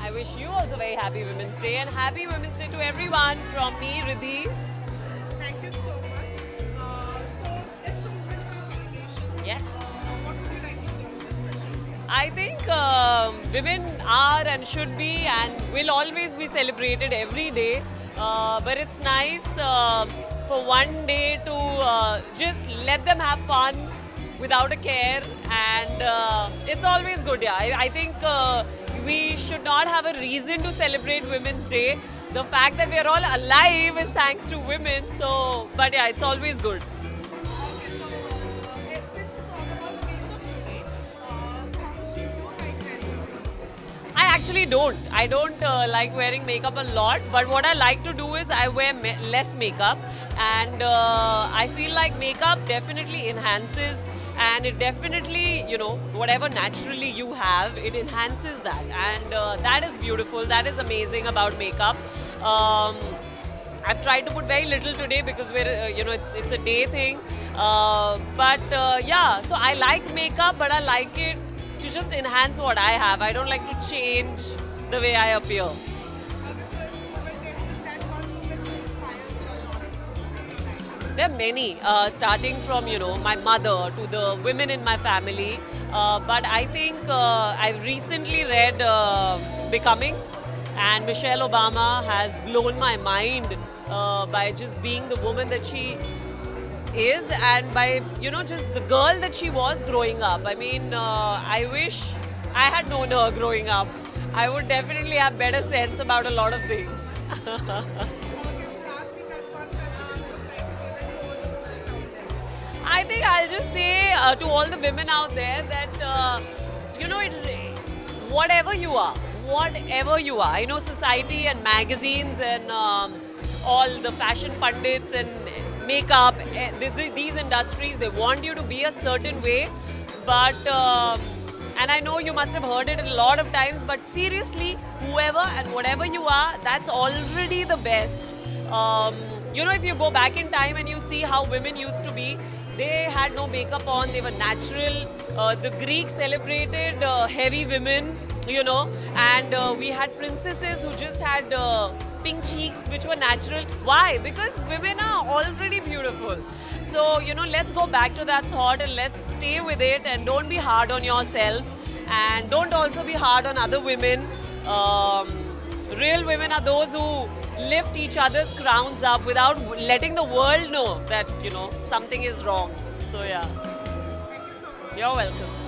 I wish you also very happy Women's Day and happy Women's Day to everyone from me, Ridhi. Thank you so much. So it's a Women's Day celebration. Yes. What would you like to say? I think women are and should be and will always be celebrated every day. But it's nice for one day to just let them have fun without a care, and it's always good. Yeah, I think we should not have a reason to celebrate Women's Day. The fact that we are all alive is thanks to women. So, but yeah, it's always good. Okay, so since we talk about makeup today, so how much do you like wearing makeup? I actually don't. I don't like wearing makeup a lot, but what I like to do is I wear less makeup, and I feel like makeup definitely enhances, and it definitely, you know, whatever naturally you have, it enhances that, and that is beautiful. That is amazing about makeup. I've tried to put very little today because we're, you know, it's a day thing. But yeah, so I like makeup, but I like it to just enhance what I have. I don't like to change the way I appear. Okay, so it's Women's Day. Is that one woman who inspires you a lot of people? There are many, starting from, you know, my mother to the women in my family. But I think I've recently read Becoming, and Michelle Obama has blown my mind by just being the woman that she is, and by, you know, just the girl that she was growing up. I mean, I wish I had known her growing up. I would definitely have better sense about a lot of things. Okay, so lastly, that one message you would like to give to all the women out there. I think I'll just say to all the women out there that, you know, whatever you are, you know, society and magazines and all the fashion pundits and makeup, these industries, they want you to be a certain way, but and I know you must have heard it a lot of times, but seriously, whoever and whatever you are, that's already the best. You know, if you go back in time and you see how women used to be, they had no makeup on, they were natural. The Greeks celebrated heavy women, you know, and we had princesses who just had pink cheeks, which were natural. Why? Because women are already beautiful. So, you know, let's go back to that thought and let's stay with it, and don't be hard on yourself, and don't also be hard on other women. Real women are those who lift each other's crowns up without letting the world know that, you know, something is wrong. So yeah. Thank you so much. You're welcome.